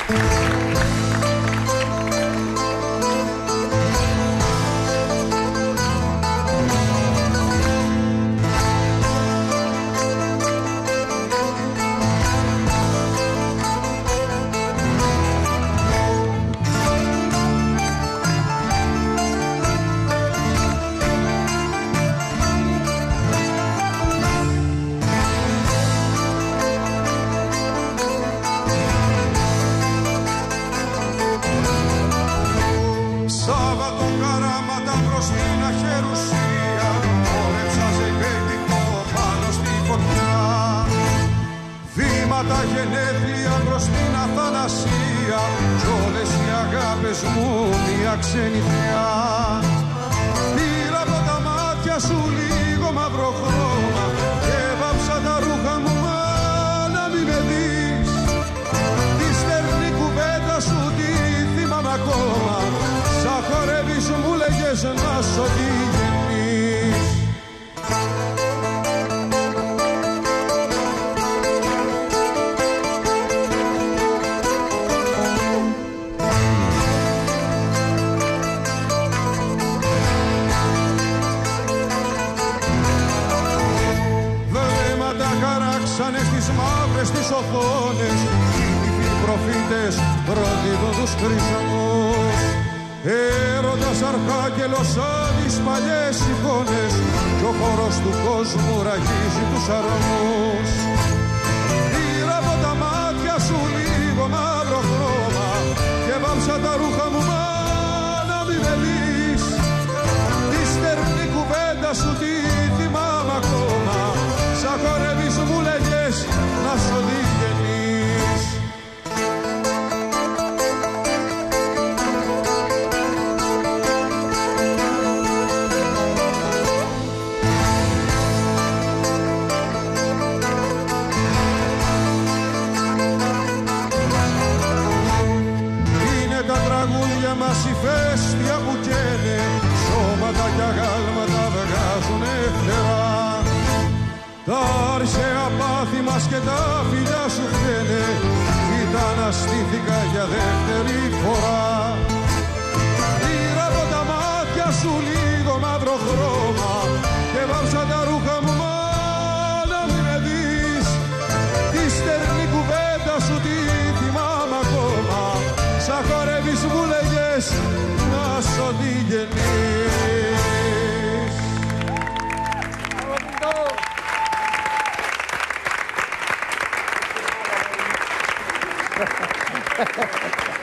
Τα γενέθλια προς την αθανασία κι όλες οι αγάπες μου μια ξένη θεά. Πήρα από τα μάτια σου λίγο μαύρο χρώμα και βάψα τα ρούχα μου μα να μην με δεις. Τη στερνή κουβέντα σου τη θυμάμαι ακόμα, σαν χορεύεις μου λέγες να σ' ό,τι γεννείς. Στις μαύρες τις οθόνες οι τυφλοί προφήτες προδίδουν τους χρυσμούς. Έρωτας αρχάγγελος σαν τις παλιές εικόνες κι ο χώρος του κόσμου ραγίζει τους αρμούς. Πήρα από τα μάτια σου λίγο μαύρο χρώμα και βάψα τα ρούχα μου μα να μην με δεις. Τη στερνή κουβέντα σου τη θυμάμαι ακόμα, σαν χορεύεις μου λέγες να σ' ό,τι γεννείς. Είναι τα τραγούδια μας η φέστια που καίνε, σώματα κι αγάλματα βγάζουνε φτερά. Τα αρχαία πάθη μας και τα φιλιά σου φταίνε, ήταν αστήθηκα για δεύτερη φορά. Πήρα από τα μάτια σου λίγο μαύρο χρώμα και βάψα τα ρούχα μου μα να μην με δεις. Τη στερνή κουβέντα σου τη θυμάμαι ακόμα, σαν χορεύεις μου λέγες να σ' ό,τι γεννείς. Ha ha ha ha.